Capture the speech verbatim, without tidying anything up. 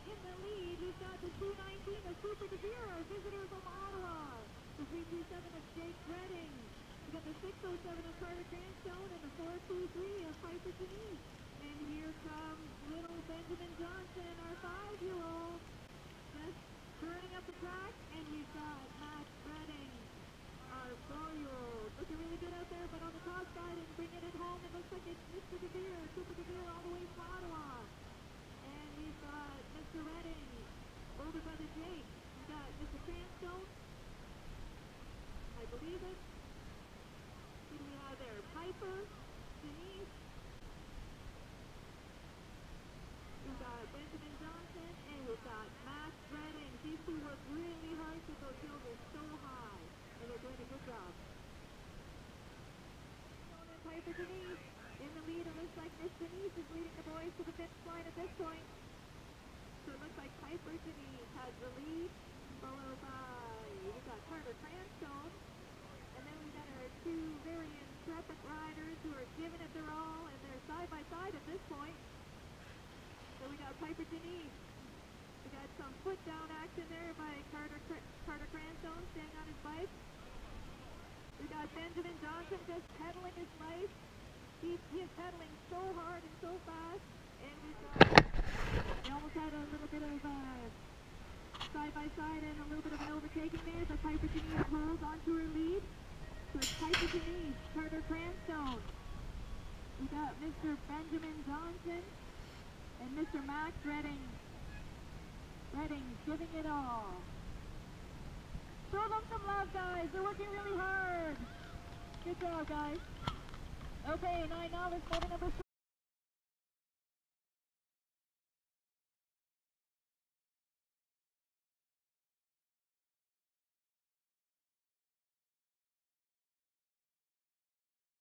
in the lead. We've got the two nineteen of Super DeVere, our visitor from Ottawa. The three two seven of Jake Redding. We've got the six oh seven of Carter Cranstone and the four two three of Piper Denise. And here comes little Benjamin Johnson, our five-year-old, just turning up the track. And we've got Max Redding, our four-year-old, looking really good out there, but on the top side and bringing it home, it looks like it's Mister DeVere, Super DeVere all the way from Ottawa. And we've got Mister Redding, older brother Jake. We've got Mister Cranstone, I believe it. Who do we have there? Piper, Denise. We've got Benjamin Johnson, and we've got Max Redding. These two work really hard because those hills are so high, and they're doing a good job. And Piper Denise in the lead. It looks like Miss Denise is leading the boys to the finish line at this point. So it looks like Piper Denise has the lead, followed by, we've got Carter Cranstone, and then we've got our two very intrepid riders who are giving it their all, and they're side by side at this point. So we got Piper Denise. We got some foot down action there by Carter Carter Cranstone staying on his bike. We got Benjamin Johnson just pedaling his life. He, he is pedaling so hard and so fast. And we've got, we almost had a little bit of uh, side by side and a little bit of an overtaking there, but Piper Denise holds onto her lead. So it's Piper Denise, Carter Cranstone. We got Mister Benjamin Johnson and Mister Max Redding. Redding giving it all. Show them some love, guys. They're working really hard. Good job, guys. Okay, nine dollars, motor number